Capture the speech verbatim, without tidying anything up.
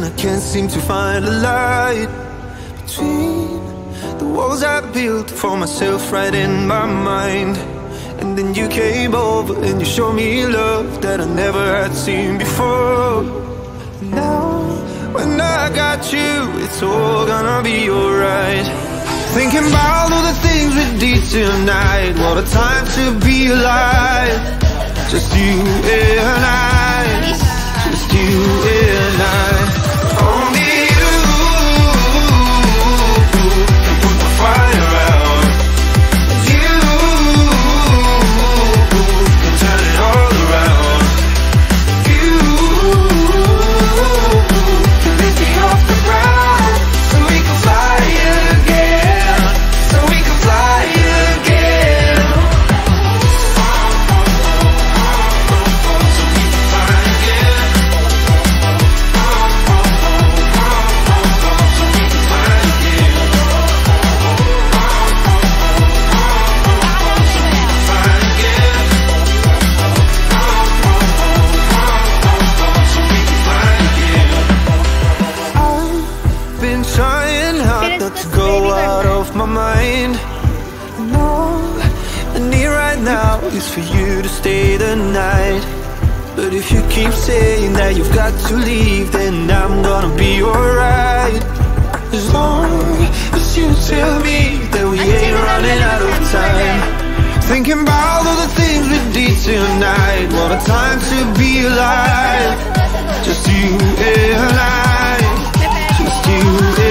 I can't seem to find a light between the walls I built for myself right in my mind. And then you came over and you showed me love that I never had seen before. Now, when I got you, it's all gonna be alright. Thinking about all the things we did tonight. What a time to be alive. Just you and I, just you and I. Only you can put the fire out. You can turn it all around. You can lift me off the ground so we can fly again, so we can fly again. Trying hard not to go out of my mind. And all I need right now is for you to stay the night. But if you keep saying that you've got to leave, then I'm gonna be alright. As long as you tell me that we ain't running out of time. Thinking about all the things we did tonight. What a time to be alive. Just you and I, just you and I.